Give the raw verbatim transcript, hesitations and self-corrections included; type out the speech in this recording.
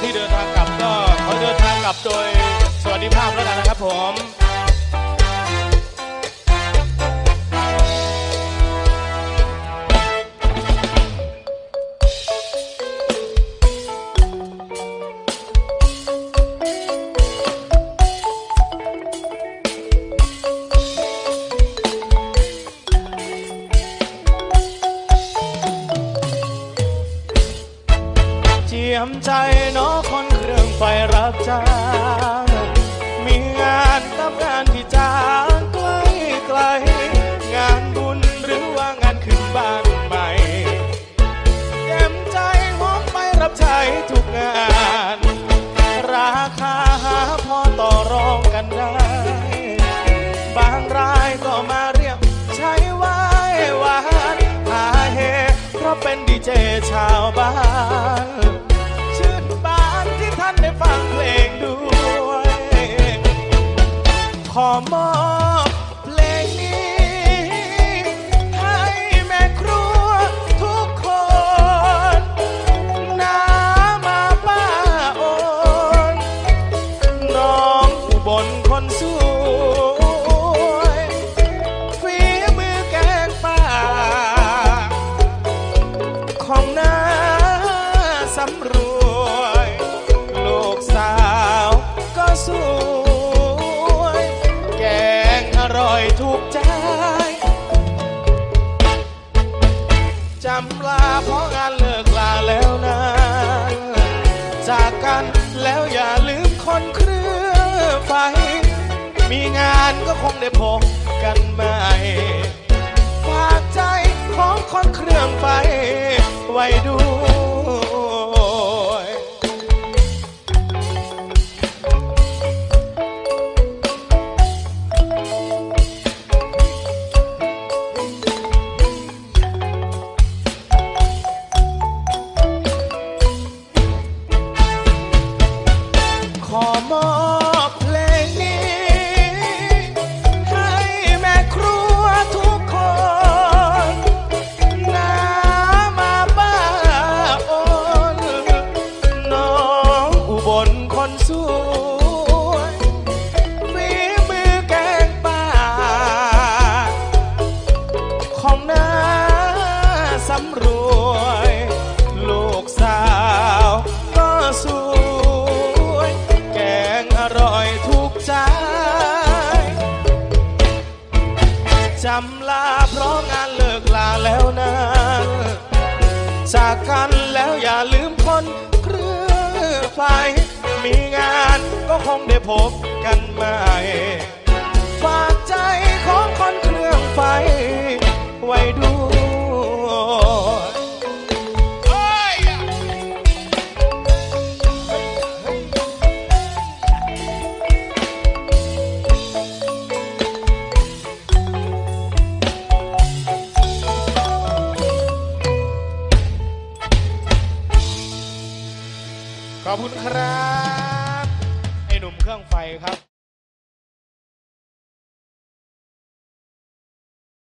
ที่เดินทางกลับก็ขอเดินทางกลับโดยสวัสดิภาพแล้วกันนะครับผมเจียมใจน้อคนเครื่องไฟรับจ้างมีงานรับงานที่จ้างไกลไกลงานบุญหรือว่างานขึ้นบ้านใหม่เจียมใจมองไปรับใช้ทุกงานราคาหาพอต่อรองกันได้บางรายก็มาเรียกใช้ไว้หวานหาเฮเพราะเป็นดีเจชาวบ้านได้ฟังเพลงด้วยขอมอบเพลงนี้ให้แม่ครัวทุกคนน้ามาป้าโอนน้องอุบลคนสวยฝีมือแกงป่าของน้าสำรวยสวยแกงอร่อยถูกใจจำลาเพราะงานเลิกลาแล้วนะจากกันแล้วอย่าลืมคนเครื่องไฟมีงานก็คงได้พบกันใหม่ฝากใจของคนเครื่องไฟไว้ดูขอมอบเพลงนี้ให้แม่ครัวทุกคนน้ามาป้าโอนน้องอุบลคนสวยฝีมือแกงป่าของน้าสำรวยลูกสาวก็สวยอร่อยถูกใจจำลาเพราะงานเลิกลาแล้วนะจากกันแล้วอย่าลืมคนเครื่องไฟมีงานก็คงได้พบกันใหม่ฝากใจของคนเครื่องไฟไว้ดูขอบคุณครับไอ้หนุ่มเครื่องไฟครับ